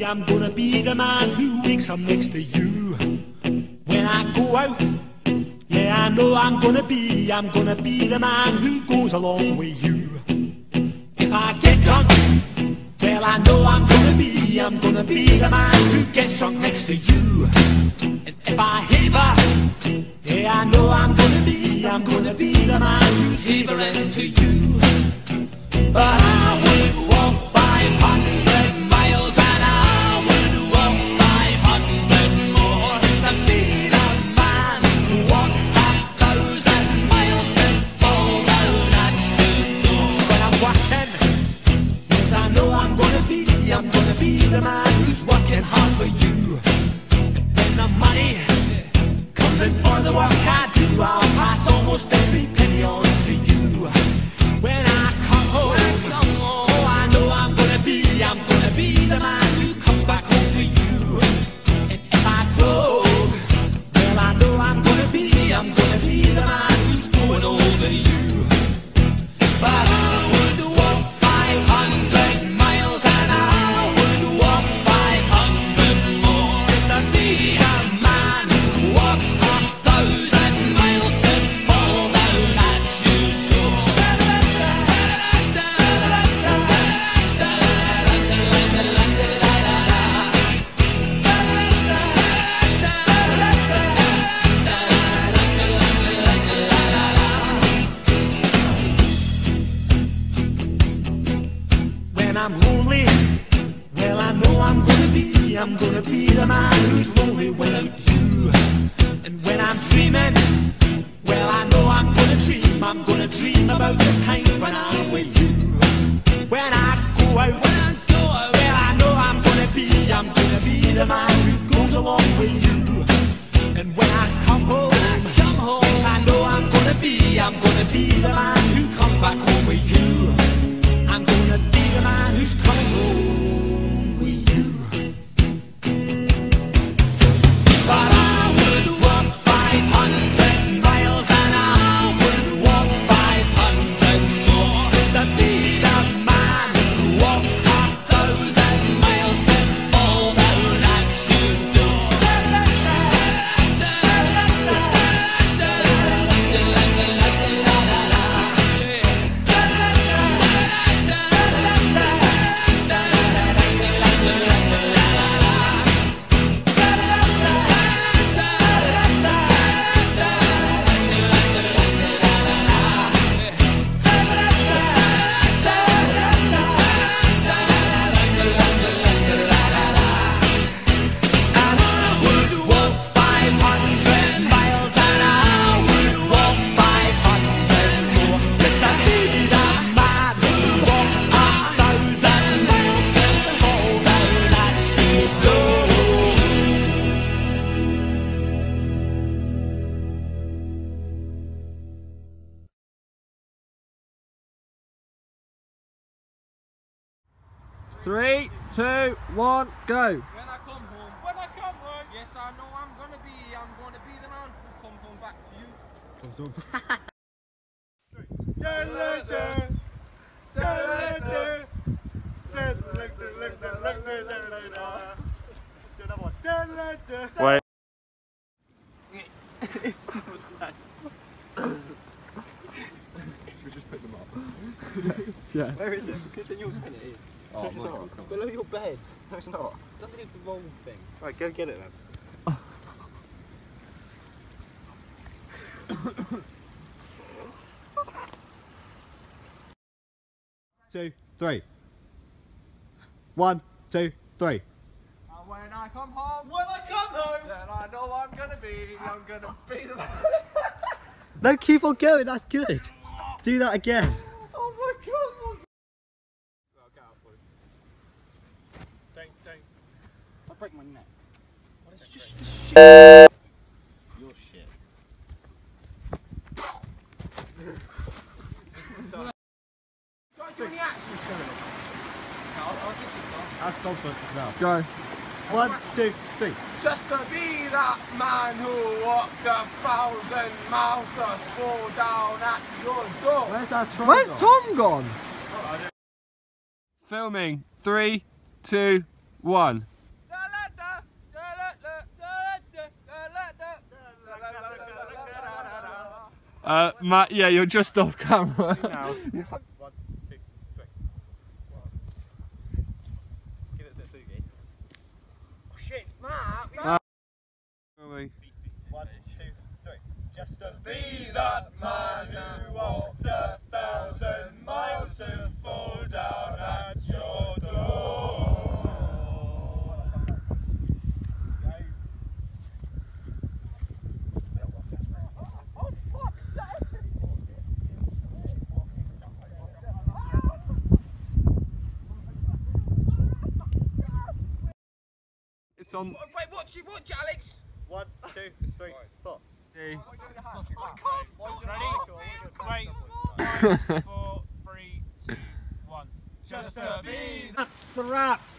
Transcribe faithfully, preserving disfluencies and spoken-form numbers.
I'm gonna be the man who wakes up next to you when I go out. Yeah, I know I'm gonna be, I'm gonna be the man who goes along with you. If I get drunk, well, I know I'm gonna be, I'm gonna be the man who gets drunk next to you. And if I haver, yeah, I know I'm gonna be, I'm gonna be the man who's havering to you. But I would walk five hundred miles and I would walk five hundred more just to be the man who walked a thousand miles to fall down at your door. When I'm walking, yes, I know I'm gonna be, I'm gonna be the man who's working hard for you. And when the money comes in for the work I do, I'll pass almost every penny on to you. When I come home, oh, I know I'm gonna be, I'm gonna be the man who comes back home to you. And if I drove, well, I know I'm gonna be, I'm gonna be the man who's going over you. But I would walk five hundred miles and I would walk five hundred more just to be the man who walks a thousand miles to fall down at your door. When I'm lonely, well, I know I'm gonna be, I'm gonna be the man who's lonely without you. And when I'm dreaming, well, I know I'm gonna dream, I'm gonna dream about the time when I'm with you. When I go out, when I go out, well, I know I'm gonna be, I'm gonna be the man who goes along with you. And when I come home, when I come home, yes, I know I'm gonna be, I'm gonna be the man who comes back home with you. I'm gonna be the man who's coming home with you. But I would walk five hundred miles and I would walk five hundred more just to be the man who walks a thousand miles to fall down at your door. Three, two, one, go. When I come home, when I come home, yes, I know I'm gonna be, I'm gonna be the man who comes home back to you. Comes home back. Wait. Should we just pick them up? Yeah. Where is it? Because in your tent it is. Oh, it's not. It's below your bed. No, it's not. It's underneath the roll thing. Right, go get it then. Two, three. One, two, three. And when I come home, when I come home, then I know I'm gonna be, I'm gonna be the man. No, keep on going, that's good. Do that again. Oh my god! Well, get out, boy. Don't, don't. I'll break my neck. What is just shit? Your shit. Try doing the action still. No, I'll, I'll just sit down. That's confident now. Go. One, two, three. Just to be that man who walked a thousand miles to fall down at your door. Where's our Tom Where's gone? Tom gone? Filming. Three, two, one. Uh, Matt, yeah, you're just off camera. Now. One, two, three. Give it a bit of boogie. Oh shit, it's Matt! Uh, One, two, three. Just to be that man who walked a thousand miles to fall down at your door. it's on. Wait, watch it, watch it, Alex! One, two, three, four. Three. I can't stop. Ready? Wait. Five, four, three, two, one. Just to be. That's the wrap.